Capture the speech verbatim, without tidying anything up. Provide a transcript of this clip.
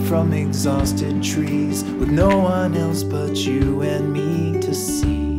from exhausted trees, with no one else but you and me to see.